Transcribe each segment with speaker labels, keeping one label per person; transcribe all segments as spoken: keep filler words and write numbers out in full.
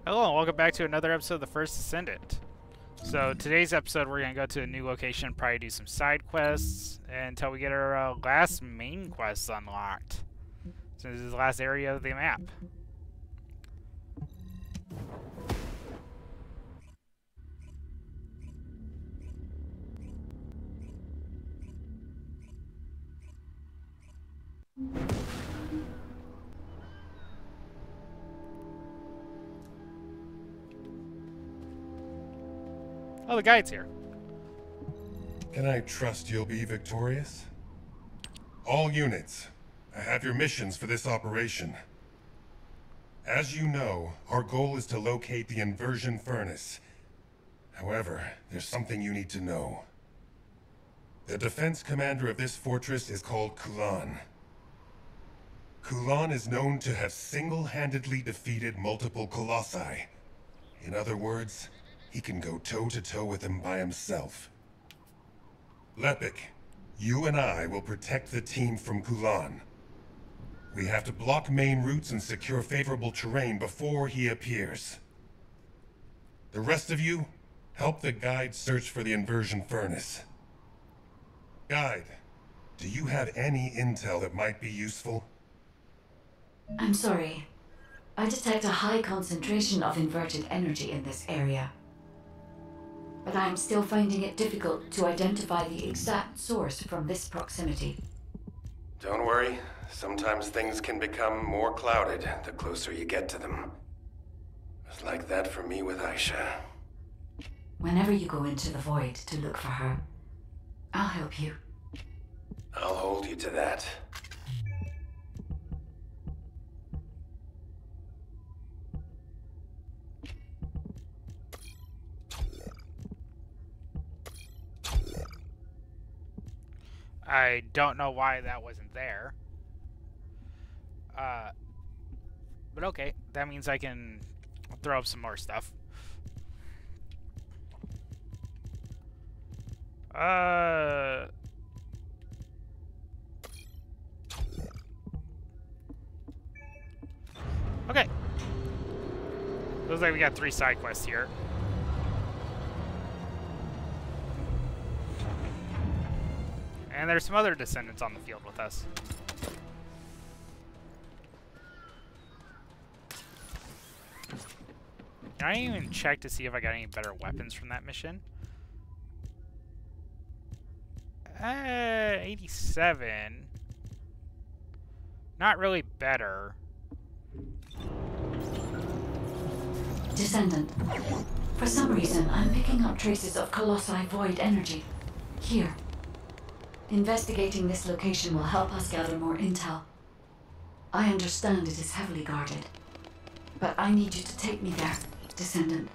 Speaker 1: Hello and welcome back to another episode of The First Descendant. So today's episode we're going to go to a new location, probably do some side quests until we get our uh, last main quest unlocked. So this is the last area of the map. Oh, the guide's here.
Speaker 2: Can I trust you'll be victorious? All units, I have your missions for this operation. As you know, our goal is to locate the inversion furnace. However, there's something you need to know. The defense commander of this fortress is called Kulan. Kulan is known to have single-handedly defeated multiple colossi. In other words, he can go toe-to-toe with them by himself. Lepik, you and I will protect the team from Kulan. We have to block main routes and secure favorable terrain before he appears. The rest of you, help the guide search for the inversion furnace. Guide, do you have any intel that might be useful?
Speaker 3: I'm sorry. I detect a high concentration of inverted energy in this area. But I'm still finding it difficult to identify the exact source from this proximity.
Speaker 2: Don't worry. Sometimes things can become more clouded the closer you get to them. It was like that for me with Aisha.
Speaker 3: Whenever you go into the void to look for her, I'll help you.
Speaker 2: I'll hold you to that.
Speaker 1: I don't know why that wasn't there. Uh, but okay, that means I can throw up some more stuff. Uh... Okay. Looks like we got three side quests here. And there's some other descendants on the field with us. I didn't even check to see if I got any better weapons from that mission. Uh, eighty-seven. Not really better.
Speaker 3: Descendant. For some reason, I'm picking up traces of Colossi void energy. Here. Investigating this location will help us gather more intel. I understand it is heavily guarded, but I need you to take me there, Descendant.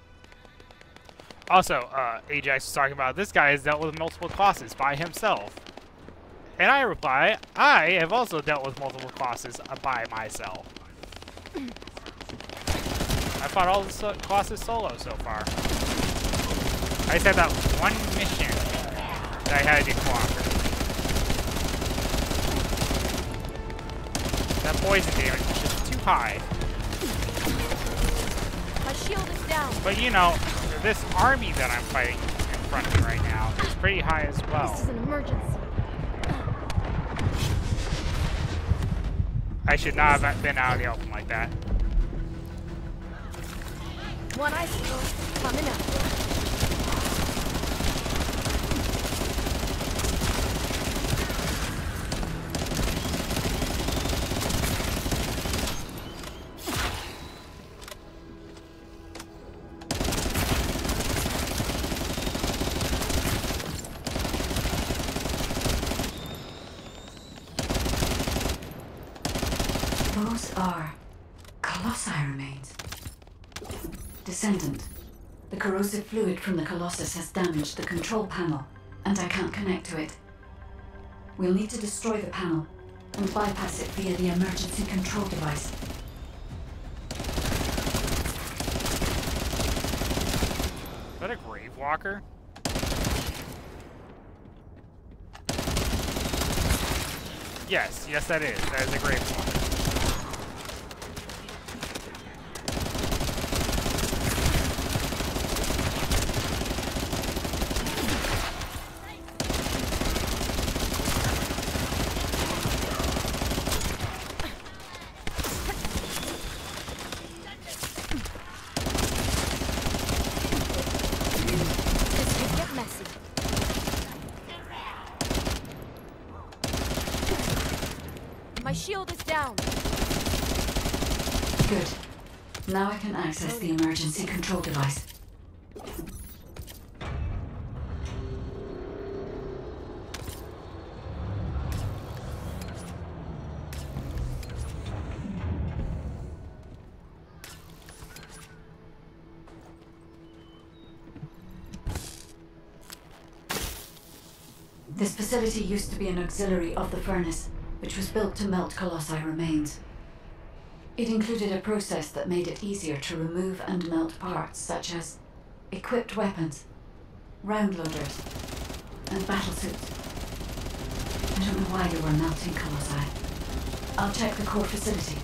Speaker 1: Also, uh, Ajax was talking about this guy has dealt with multiple Colossus by himself. And I reply, I have also dealt with multiple Colossus by myself. I fought all the so Colossus solo so far. I just had that one mission that I had to do cooperative. That poison damage is just too high.
Speaker 4: My shield is down.
Speaker 1: But you know, this army that I'm fighting in front of me right now is pretty high as well.
Speaker 4: This is an emergency.
Speaker 1: I should not have been out in the open like that.
Speaker 4: One icicle coming up.
Speaker 3: Those are Colossi remains. Descendant. The corrosive fluid from the Colossus has damaged the control panel, and I can't connect to it. We'll need to destroy the panel and bypass it via the emergency control device.
Speaker 1: Is that a Grave Walker? Yes, yes that is. That is a Grave Walker.
Speaker 3: Good. Now I can access the emergency control device. This facility used to be an auxiliary of the furnace, which was built to melt Colossi remains. It included a process that made it easier to remove and melt parts such as equipped weapons, round loaders, and battle suits. I don't know why they were melting Colossi. I'll check the core facility.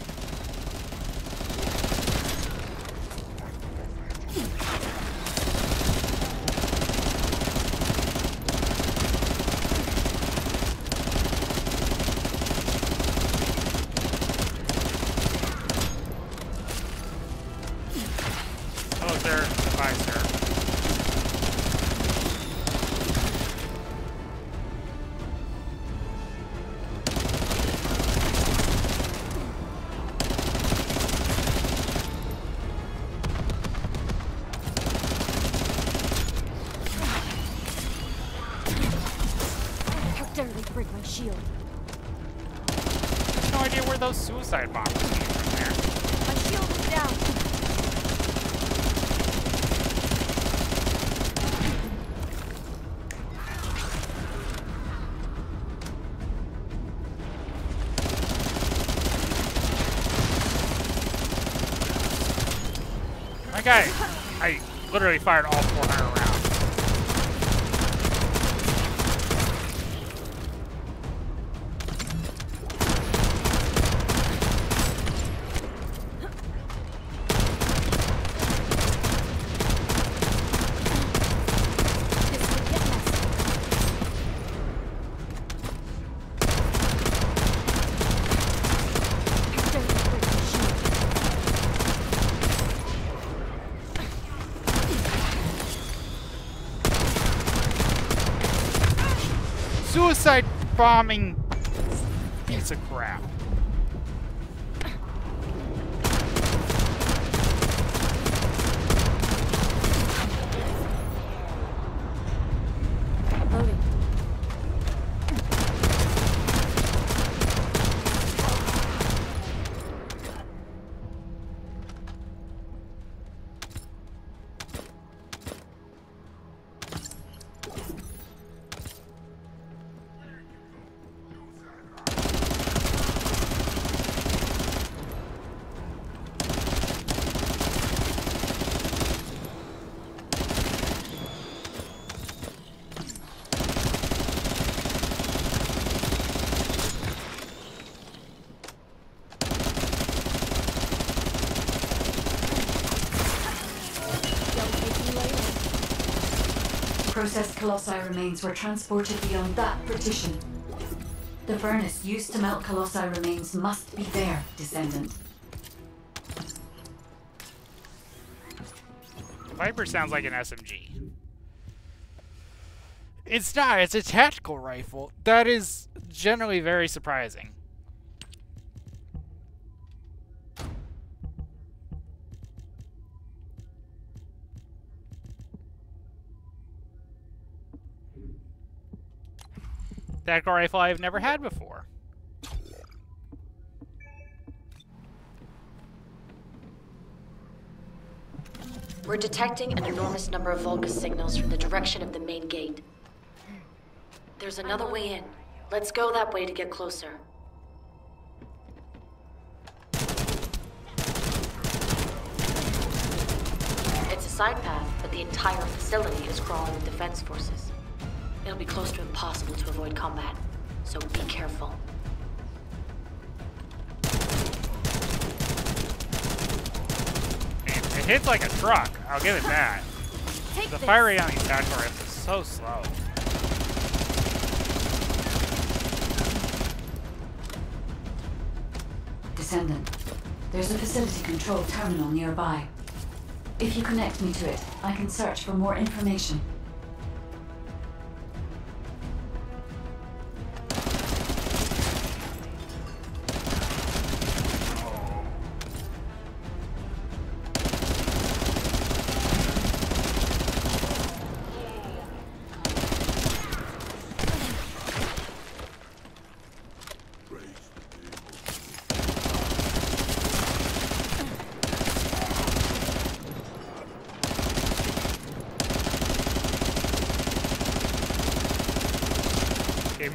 Speaker 4: Break my shield.
Speaker 1: I have no idea where those suicide bombs came from there.
Speaker 4: My shield is down.
Speaker 1: My guy, I literally fired all four hundred rounds. Suicide bombing piece of crap.
Speaker 4: Loading.
Speaker 3: Processed Colossi remains were transported beyond that partition. The furnace used to melt Colossi remains must be there, Descendant.
Speaker 1: Viper sounds like an S M G. It's not, it's a tactical rifle. That is generally very surprising. Tactical rifle I've never had before.
Speaker 5: We're detecting an enormous number of Vulgus signals from the direction of the main gate. There's another way in. Let's go that way to get closer. It's a side path, but the entire facility is crawling with defense forces. It'll be close to impossible to avoid combat, so be careful.
Speaker 1: It hits like a truck, I'll give it that.
Speaker 4: Take
Speaker 1: The
Speaker 4: this.
Speaker 1: fire rate on these tactical rifles is so slow.
Speaker 3: Descendant, there's a facility control terminal nearby. If you connect me to it, I can search for more information.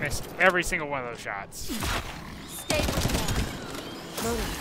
Speaker 1: missed every single one of those shots.
Speaker 4: Stay with me. Loading.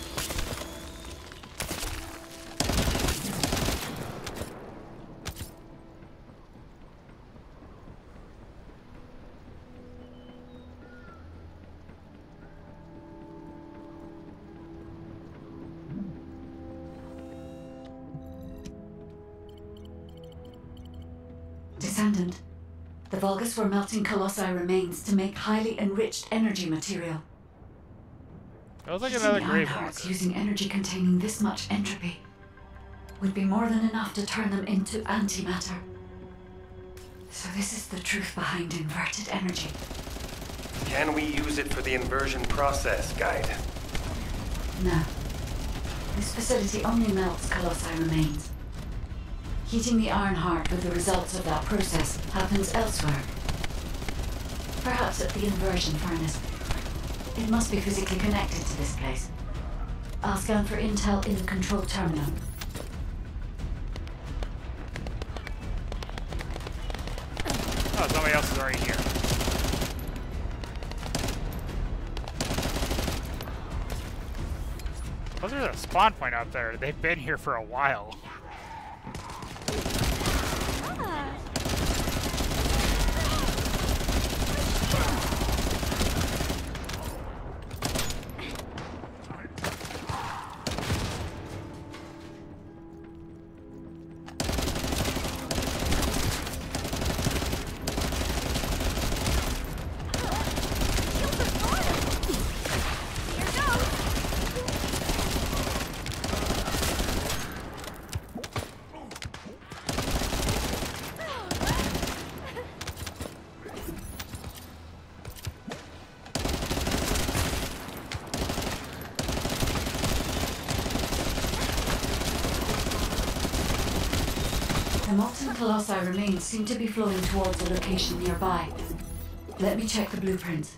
Speaker 3: Descendant, the Vulgus were melting Colossi remains to make highly enriched energy material.
Speaker 1: That was like
Speaker 3: Heating
Speaker 1: another
Speaker 3: the
Speaker 1: grave
Speaker 3: Ironhearts
Speaker 1: walker.
Speaker 3: using energy containing this much entropy would be more than enough to turn them into antimatter. So this is the truth behind inverted energy.
Speaker 6: Can we use it for the inversion process, Guide?
Speaker 3: No. This facility only melts Colossi remains. Heating the Ironheart with the results of that process happens elsewhere. Perhaps at the inversion furnace. It must be physically connected to this place. I'll scan for intel in the control terminal.
Speaker 1: Oh, somebody else is already here. Oh, there's a spawn point out there. They've been here for a while.
Speaker 3: The molten Colossi remains seem to be flowing towards a location nearby. Let me check the blueprint.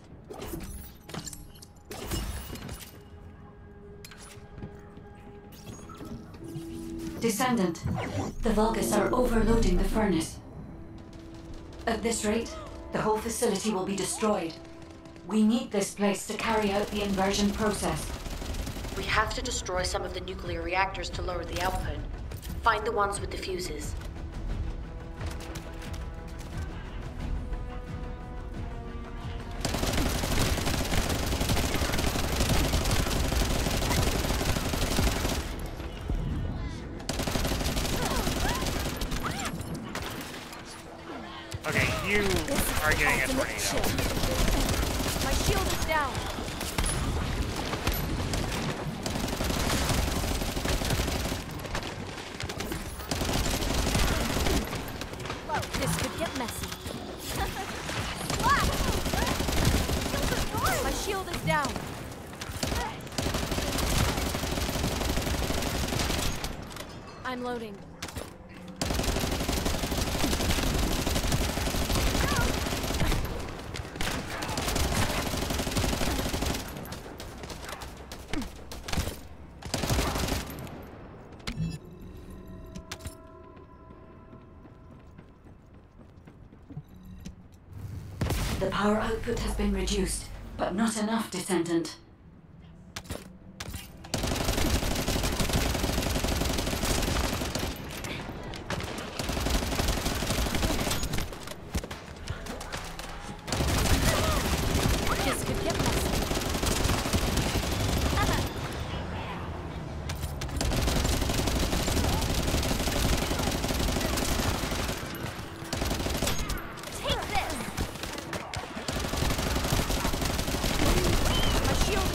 Speaker 3: Descendant, the Vulgus are overloading the furnace. At this rate, the whole facility will be destroyed. We need this place to carry out the inversion process.
Speaker 5: We have to destroy some of the nuclear reactors to lower the output. Find the ones with the fuses.
Speaker 1: Okay, you are getting a tornado.
Speaker 4: Shield. My shield is down. Whoa, this could get messy. My shield is down. I'm loading.
Speaker 3: The power output has been reduced, but not enough, Descendant.
Speaker 4: This could get messy. Take this. My shield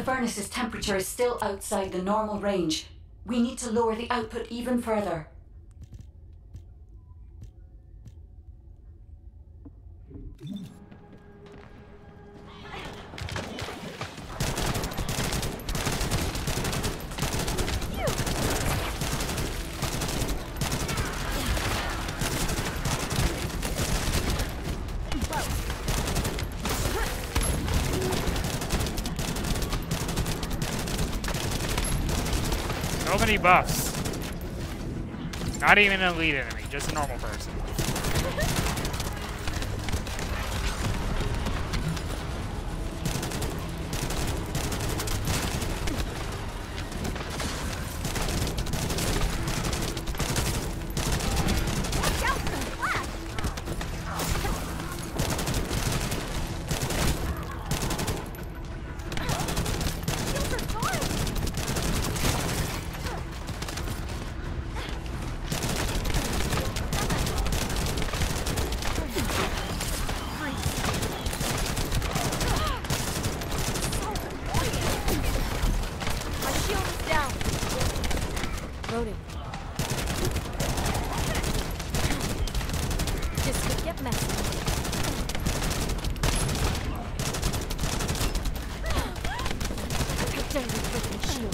Speaker 3: The furnace's temperature is still outside the normal range. We need to lower the output even further.
Speaker 1: So many buffs. Not even an elite enemy, just a normal person.
Speaker 4: Loading. This could get messy. Protect the freaking shield.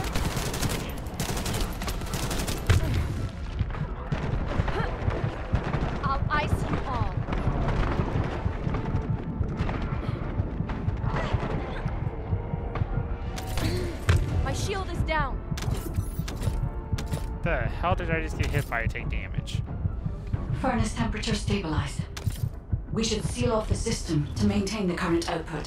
Speaker 4: I'll ice you all. My shield is down.
Speaker 1: The hell did I just get hit by and take damage?
Speaker 3: Furnace temperature stabilized. We should seal off the system to maintain the current output.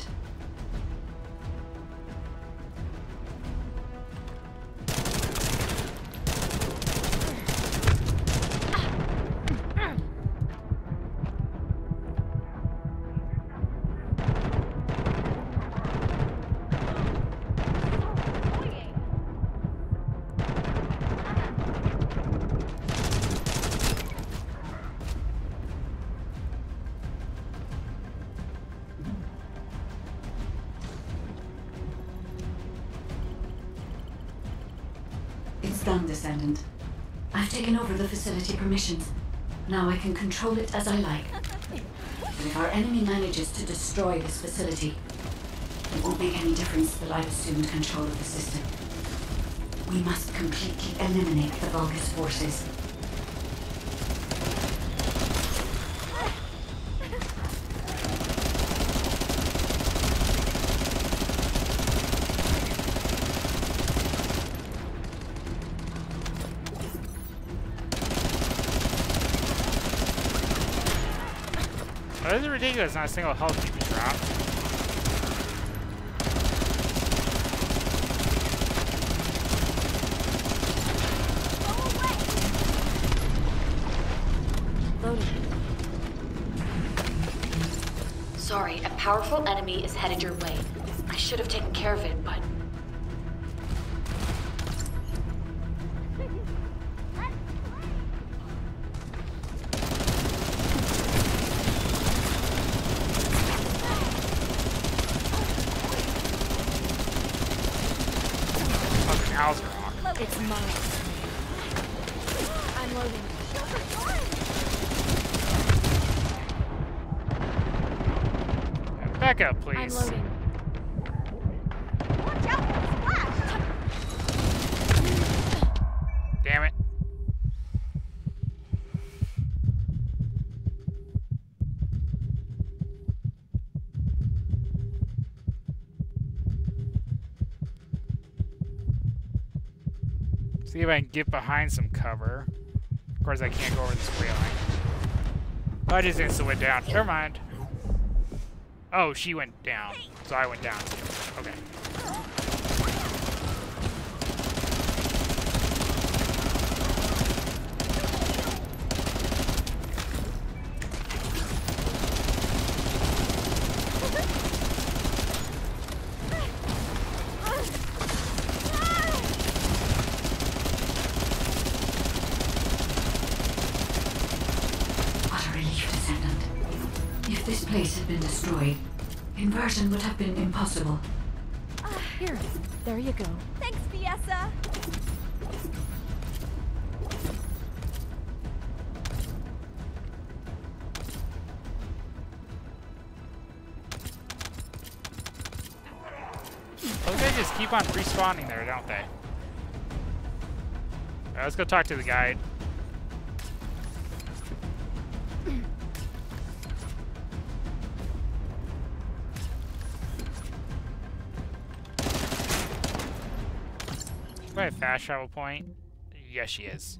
Speaker 3: It's done, Descendant. I've taken over the facility permissions. Now I can control it as I like. But if our enemy manages to destroy this facility, it won't make any difference that I've assumed control of the system. We must completely eliminate the Vulgus forces.
Speaker 1: Oh, this is ridiculous, not a single health keep dropped.
Speaker 4: Loading.
Speaker 5: Sorry, a powerful enemy is headed your way. I should have taken care of it, but...
Speaker 4: It's mine. I'm loading.
Speaker 1: Back up, please.
Speaker 4: I'm loading.
Speaker 7: Watch out for the splash!
Speaker 1: Damn it. See if I can get behind some cover. Of course, I can't go over this railing. I just instantly went down. Never mind. Oh, she went down. So I went down too. Okay.
Speaker 3: If this place had been destroyed, inversion would have been impossible.
Speaker 4: Here, there you go. Thanks, Fiessa.
Speaker 1: Those guys just keep on respawning there, don't they? Alright, let's go talk to the guide. By a fast travel point? Yes, she is.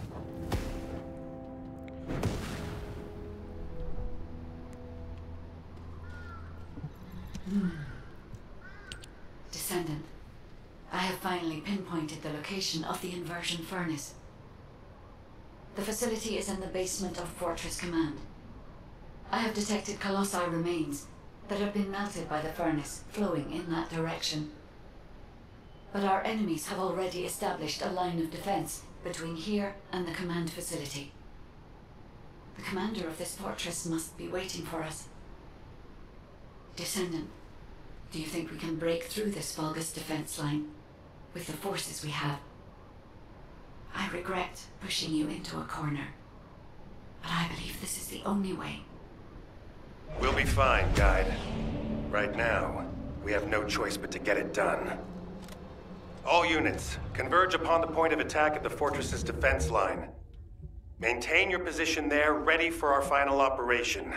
Speaker 3: Hmm. Descendant, I have finally pinpointed the location of the inversion furnace. The facility is in the basement of Fortress Command. I have detected Colossi remains that have been melted by the furnace, flowing in that direction. But our enemies have already established a line of defense between here and the command facility. The commander of this fortress must be waiting for us. Descendant, do you think we can break through this Vulgus defense line with the forces we have? I regret pushing you into a corner, but I believe this is the only way.
Speaker 6: We'll be fine, Guide. Right now, we have no choice but to get it done. All units, converge upon the point of attack at the fortress's defense line. Maintain your position there, ready for our final operation.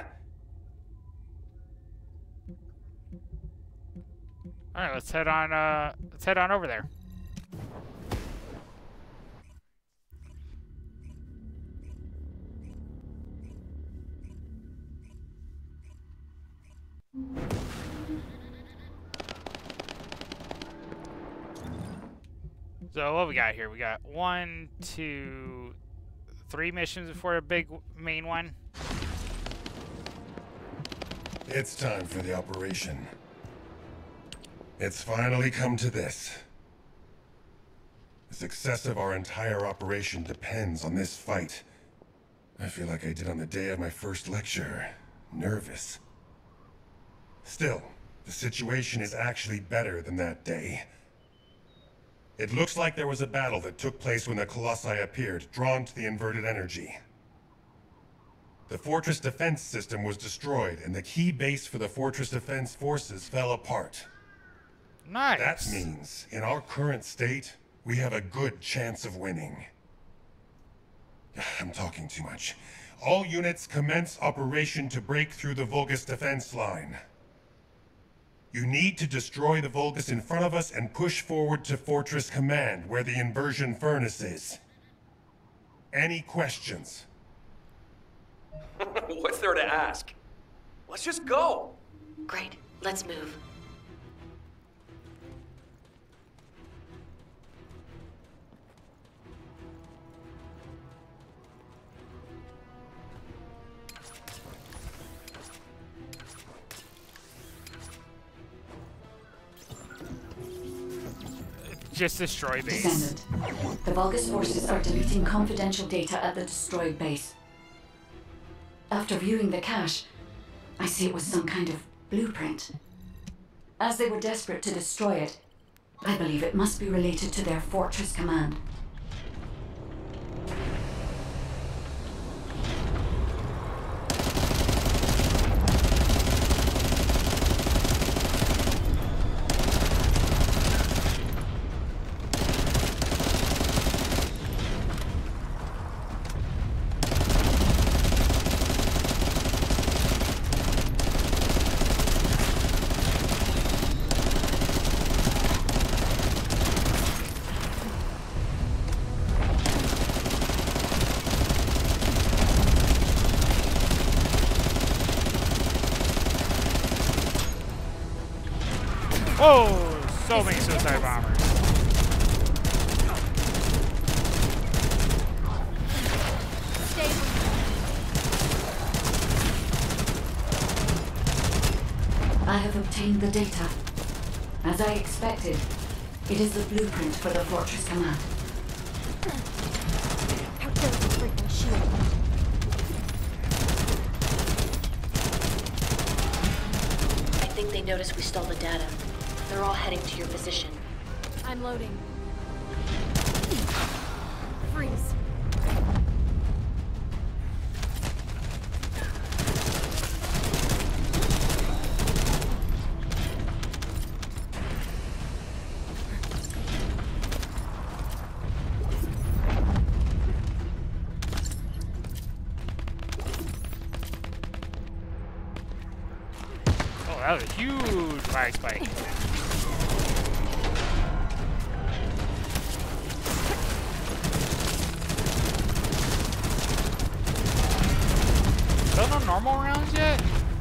Speaker 1: Alright, let's head on, uh, let's head on over there. So what we got here? We got one, two, three missions before a big main one.
Speaker 2: It's time for the operation. It's finally come to this. The success of our entire operation depends on this fight. I feel like I did on the day of my first lecture. Nervous. Still, the situation is actually better than that day. It looks like there was a battle that took place when the Colossi appeared, drawn to the inverted energy. The fortress defense system was destroyed, and the key base for the fortress defense forces fell apart.
Speaker 1: Nice.
Speaker 2: That means, in our current state, we have a good chance of winning. I'm talking too much. All units commence operation to break through the Vulgus defense line. You need to destroy the Vulgus in front of us and push forward to Fortress Command, where the inversion furnace is. Any questions?
Speaker 6: What's there to ask? Let's just go.
Speaker 5: Great, let's move.
Speaker 1: Just destroy base.
Speaker 3: Descendant, the Vulgus forces are deleting confidential data at the destroyed base. After viewing the cache, I see it was some kind of blueprint. As they were desperate to destroy it, I believe it must be related to their Fortress Command.
Speaker 1: Oh, so many suicide bombers.
Speaker 4: Stay with
Speaker 3: I have obtained the data. As I expected, it is the blueprint for the Fortress Command.
Speaker 4: How dare you break my shield?
Speaker 5: I think they noticed we stole the data. They're all heading to your position.
Speaker 4: I'm loading. Freeze.
Speaker 1: Oh, that was a huge flag spike. Still no normal rounds yet?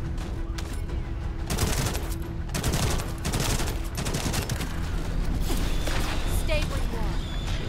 Speaker 4: Stay where you are.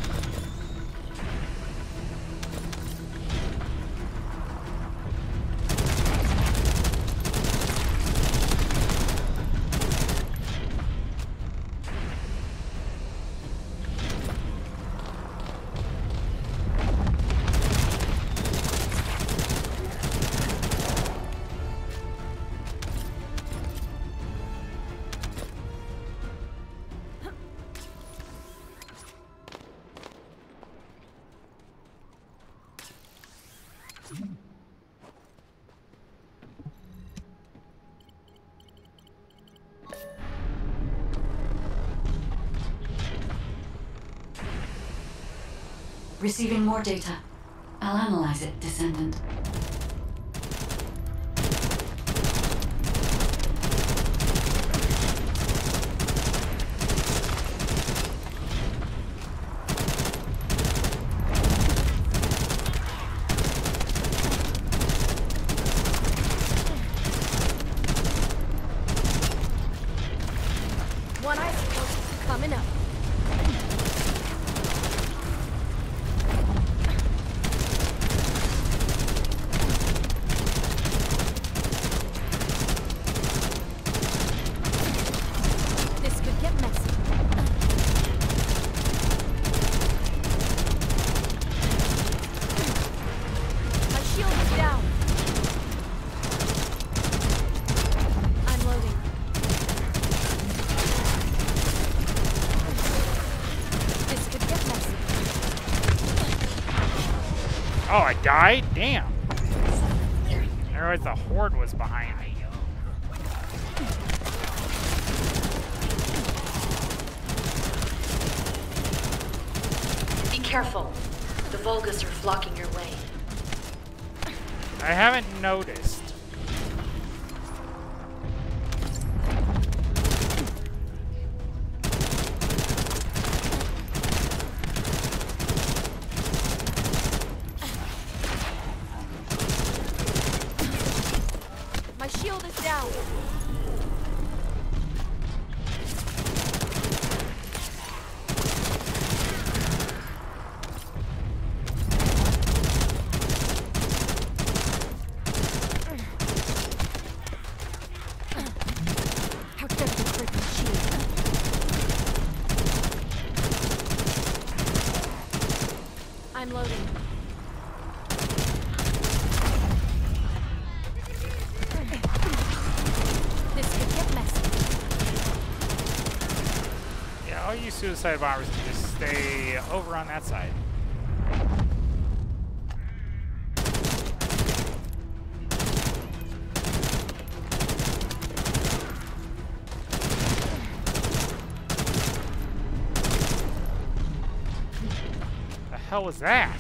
Speaker 3: Receiving more data. I'll analyze it, Descendant.
Speaker 4: One isotope coming up. This could get messy. My shield is down. I'm loading. This could get messy.
Speaker 1: Oh, I died? Damn. I realized the horde was behind me.
Speaker 5: Be careful. The Volgas are flocking your way.
Speaker 1: I haven't noticed.
Speaker 4: My shield is down. How dare you break my shield? I'm loading. This could get messy.
Speaker 1: Yeah, I'll use suicide bombers to just stay over on that side. The hell was that?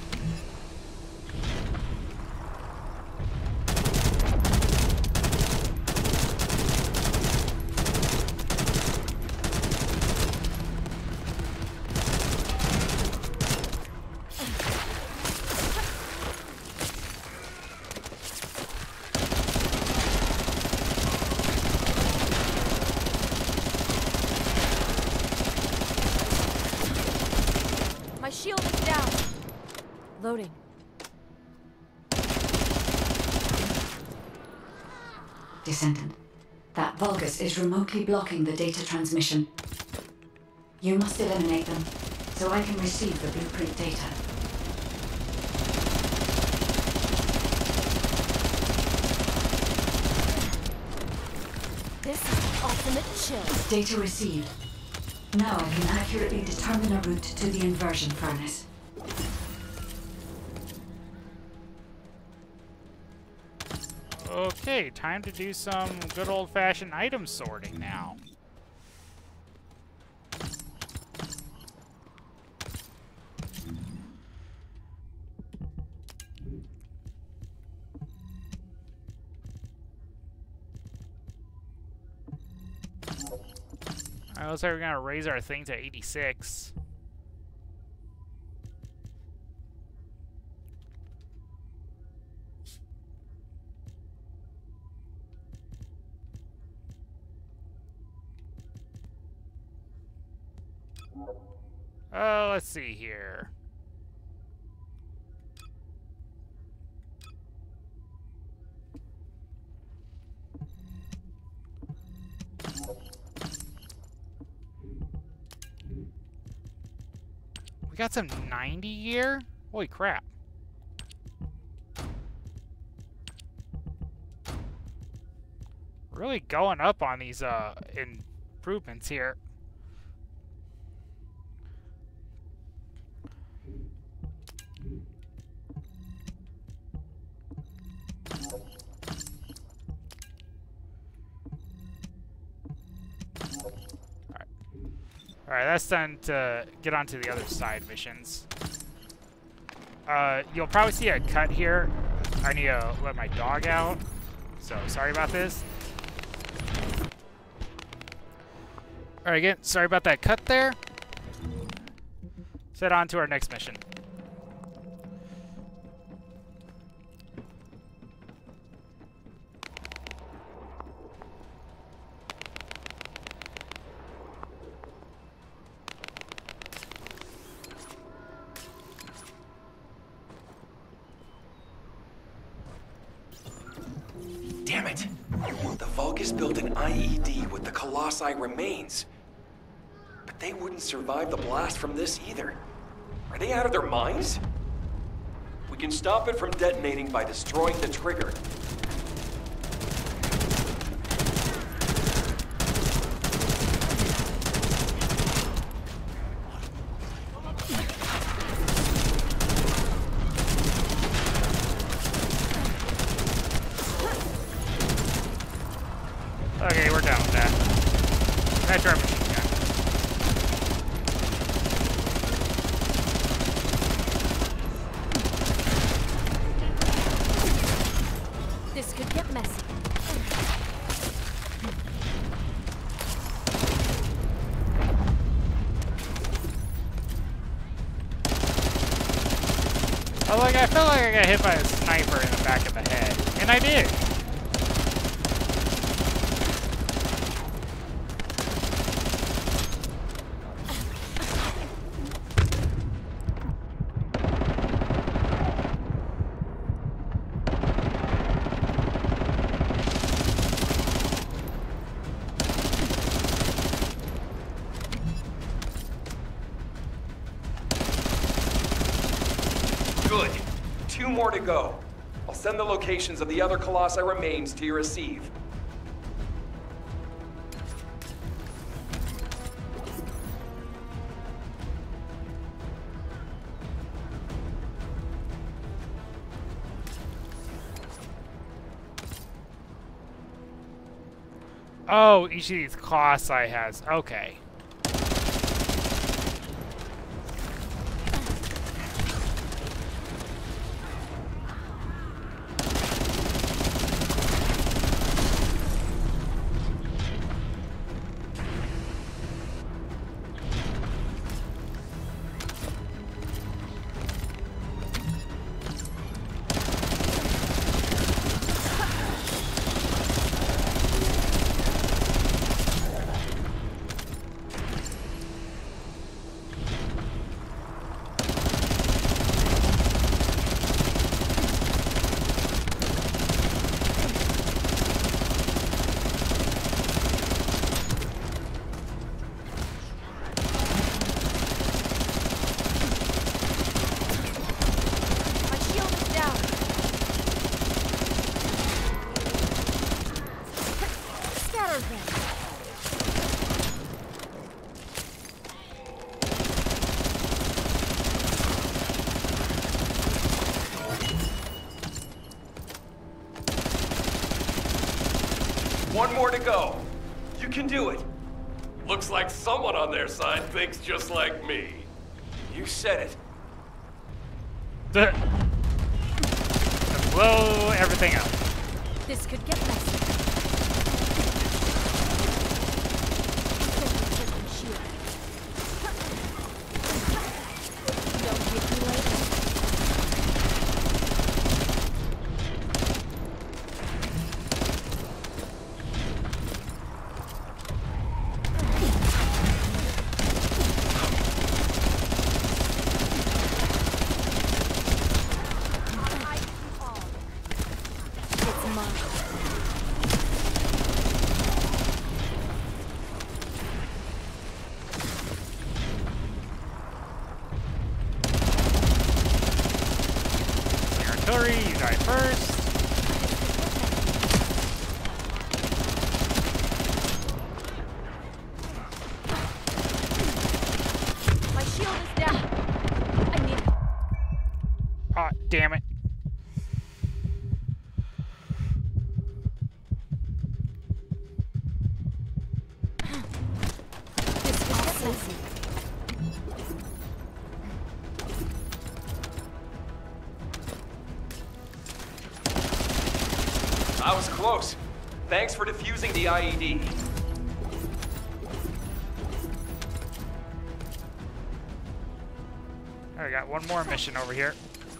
Speaker 4: My shield is down. Loading.
Speaker 3: Descendant, that Vulgus is remotely blocking the data transmission. You must eliminate them, so I can receive the blueprint data.
Speaker 4: This is an awesome ultimate chill.
Speaker 3: Data received. Now I can accurately determine a route to the inversion furnace.
Speaker 1: Okay, time to do some good old-fashioned item sorting now. Alright, looks like we're gonna raise our thing to eighty-six. Oh, let's see here. We got some ninety here? Holy crap. Really going up on these uh, improvements here. Alright, that's time to get on to the other side missions. Uh, you'll probably see a cut here. I need to let my dog out, so sorry about this. Alright, again, sorry about that cut there. Let's head on to our next mission.
Speaker 7: Damn it! The Vulgus built an I E D with the Colossi remains. But they wouldn't survive the blast from this either. Are they out of their minds? We can stop it from detonating by destroying the trigger.
Speaker 1: Okay, we're done with that. That's our machine gun.
Speaker 4: This could get messy.
Speaker 1: Oh, like, I felt like I got hit by a sniper in the back of the head. And I did.
Speaker 7: Good. Two more to go. I'll send the locations of the other Colossi remains to your receive.
Speaker 1: Oh, each of these Colossi has. Okay.
Speaker 7: more to go. You can do it. Looks like someone on their side thinks just like me. You said it.
Speaker 1: The, to blow everything up.
Speaker 4: This could get messy. Don't hit me later.
Speaker 1: Artillery, you die first.
Speaker 4: My shield is down. I need help.
Speaker 1: Ah, damn it.
Speaker 4: This could get messy.
Speaker 7: I was close. Thanks for defusing the I E D.
Speaker 1: I got one more mission over here.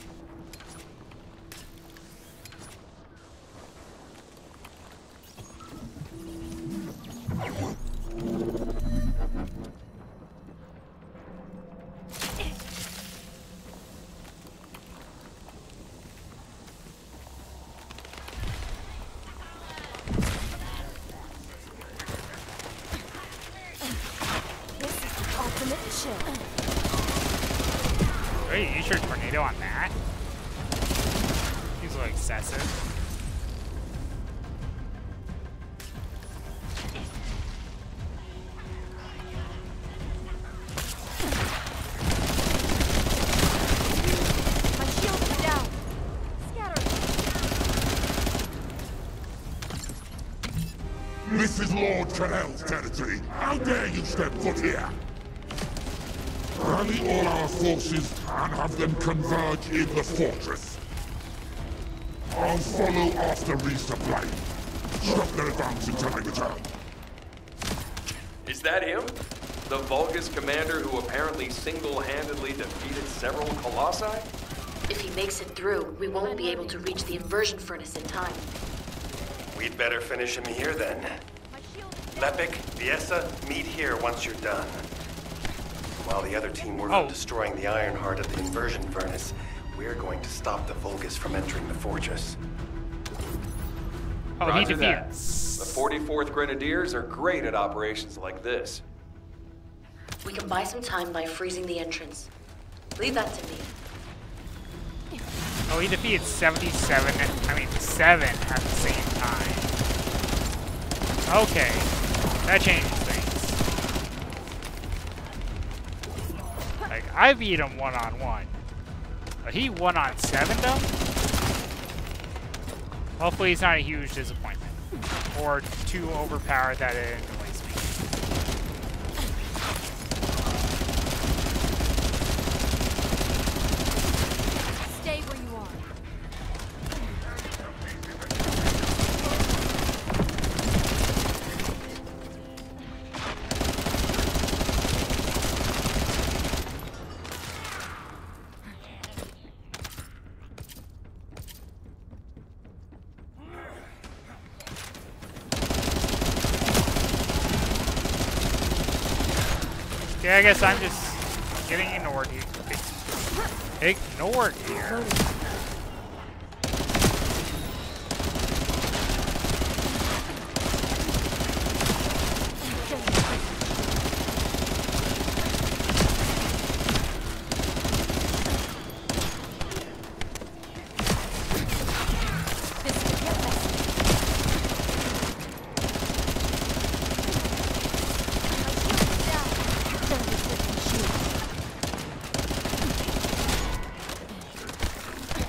Speaker 4: This is the ultimate chill.
Speaker 1: Wait, you sure tornado on that? Seems a little excessive.
Speaker 4: My shield is down. Scatter.
Speaker 8: This is Lord Canel's territory. How dare you step foot here? Rally all our forces and have them converge in the fortress. I'll follow after resupply. Stop their advance until I return.
Speaker 7: Is that him? The Vulgus commander who apparently single-handedly defeated several Colossi?
Speaker 5: If he makes it through, we won't be able to reach the inversion furnace in time.
Speaker 6: We'd better finish him here then. Lepic, Viessa, meet here once you're done. While the other team work on
Speaker 1: Oh.
Speaker 6: destroying the iron heart at the inversion furnace, we're going to stop the Vulgus from entering the fortress.
Speaker 1: Oh, he
Speaker 7: Roger that.
Speaker 1: defeats.
Speaker 7: The forty-fourth Grenadiers are great at operations like this.
Speaker 5: We can buy some time by freezing the entrance. Leave that to me.
Speaker 1: Oh, he defeated seventy-seven, I mean seven at the same time. Okay, that changes things. Like, I beat him one-on-one. But he one-on-seven them? Hopefully he's not a huge disappointment. Or too overpowered that it annoys me.
Speaker 4: Stay where you are.
Speaker 1: Yeah, I guess I'm just getting ignored here. Ignored here.
Speaker 4: This could get messy. My shield is down. Don't be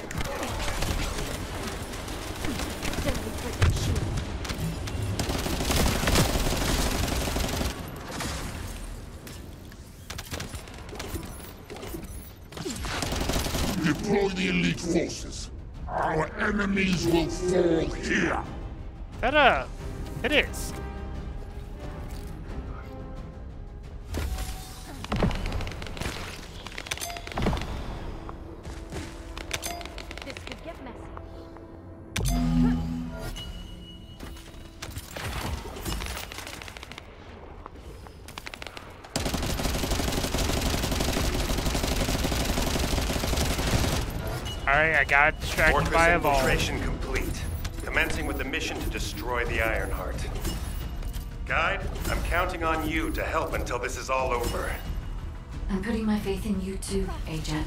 Speaker 8: Deploy the elite forces. Our enemies will fall here.
Speaker 1: That, uh, it is.
Speaker 4: This could get messy.
Speaker 1: Alright, I got distracted
Speaker 6: Fortress
Speaker 1: by a ball.
Speaker 6: infiltration complete. Commencing with the mission to destroy the Ironheart. Guide, I'm counting on you to help until this is all over.
Speaker 3: I'm putting my faith in you too, Agent.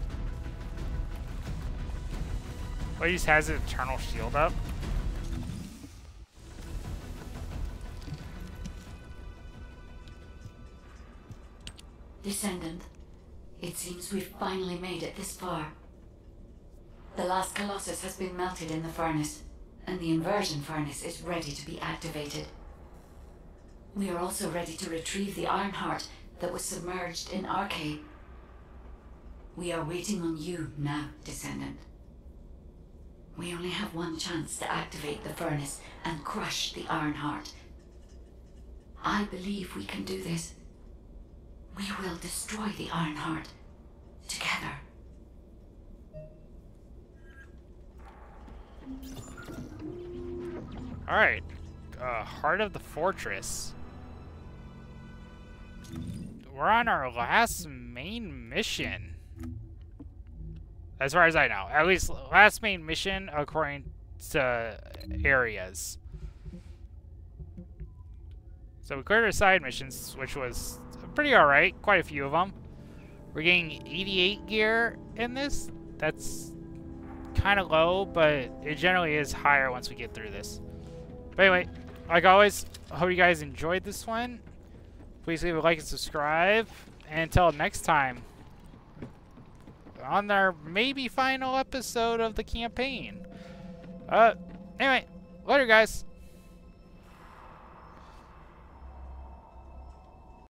Speaker 1: Well, he just has an eternal shield up.
Speaker 3: Descendant, it seems we've finally made it this far. The last Colossus has been melted in the furnace, and the inversion furnace is ready to be activated. We are also ready to retrieve the Ironheart that was submerged in Arcade. We are waiting on you now, Descendant. We only have one chance to activate the furnace and crush the Ironheart. I believe we can do this. We will destroy the Ironheart together.
Speaker 1: Alright. Uh, Heart of the Fortress. We're on our last main mission. As far as I know. At least last main mission according to areas. So we cleared our side missions, which was pretty alright. Quite a few of them. We're getting eighty-eight gear in this. That's kind of low, but it generally is higher once we get through this. But anyway, like always, I hope you guys enjoyed this one. Please leave a like and subscribe. And until next time, on our maybe final episode of the campaign. Uh, anyway, later guys.